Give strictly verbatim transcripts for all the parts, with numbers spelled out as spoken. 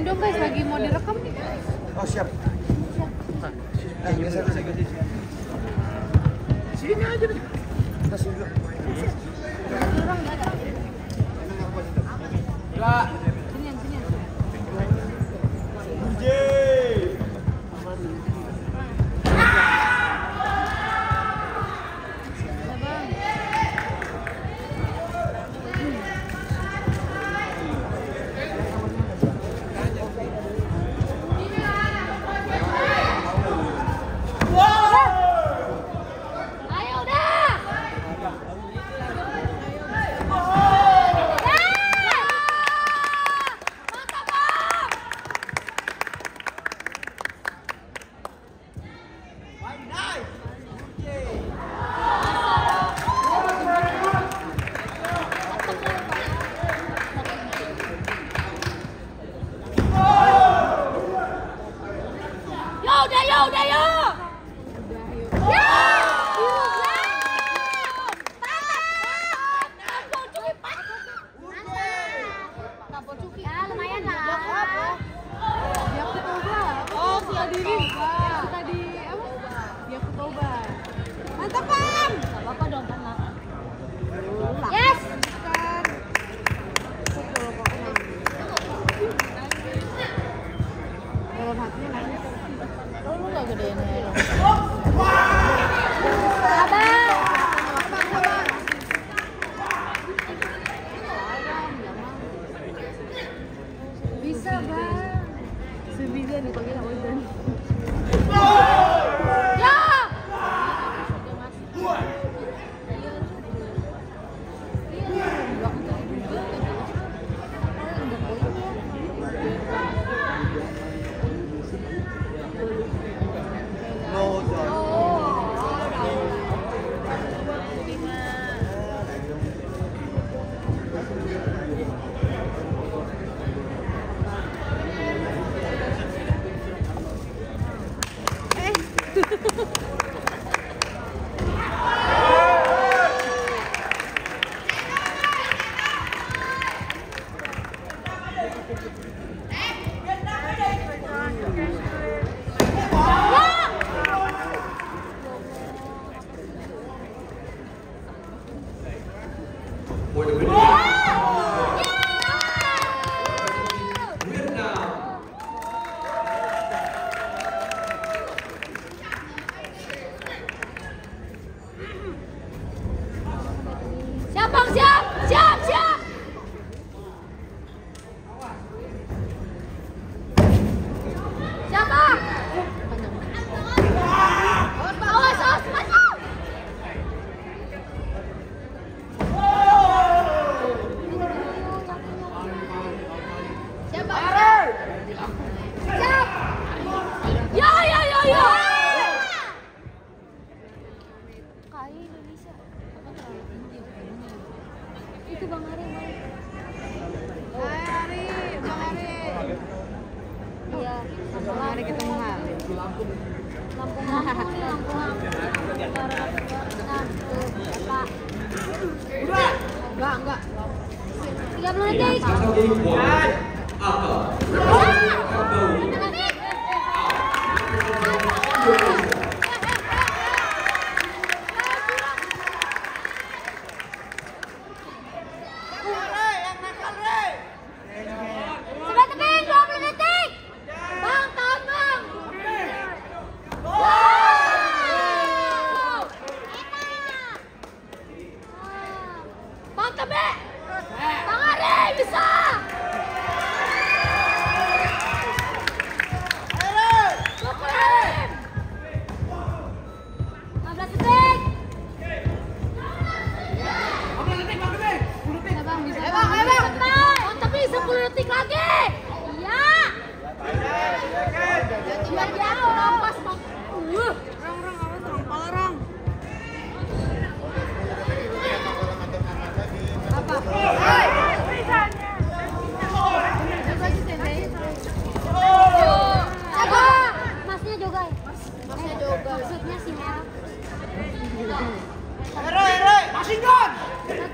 dong guys, lagi mau direkam nih. Oh siap. Eh, geser geser. Sini aja deh. Tas dulu. Orang enggak ada. Enggak. Sini, sini.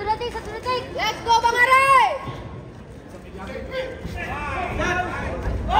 Let's go Bang Are.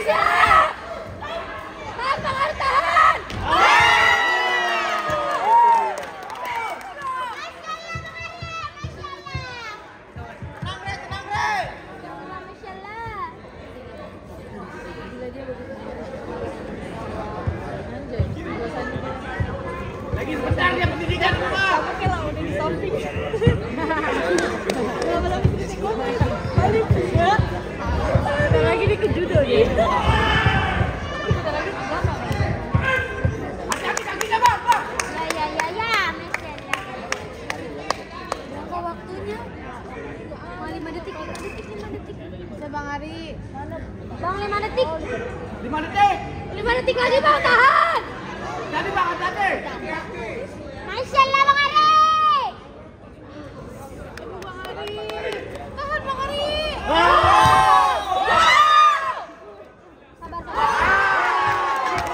Tahan, Bang Ari, tahan! Lagi sebentar dia pendidikan Pak. Oke lah, udah di samping. Lama-lama di balik juga. Kita lagi di kejudo ya. Kita lagi ke belakang. Hati-hati kakinya Bang, Bang. Ya ya ya ya, Masya Berapa waktunya? Cuma lima detik, lima detik, lima detik. Bisa Bang Ari. Bang, lima detik. lima detik. lima detik lagi Bang, tahan. Jadi Bang, hati-hati. Masya Allah, Bang Ari. Bang Ari. Tahan Bang Ari. Sabar, sabar.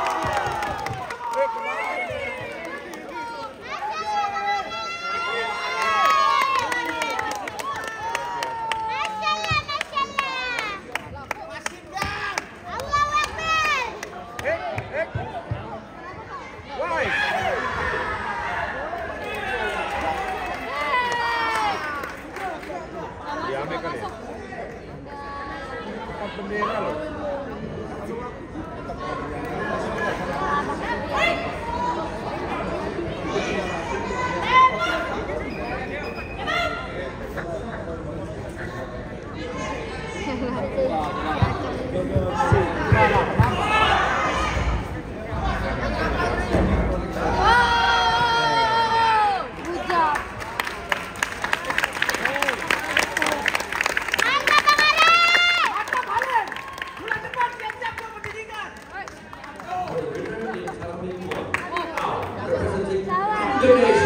Masya Allah, Masya Allah. Allahu Akbar. Eh, eh. Why? Diame kan ya? Tempat bendera loh. Wow, good job. Mantap, Bang Ari. Mantap Halen. Bulan depan siap-siap ke pendidikan. Salam.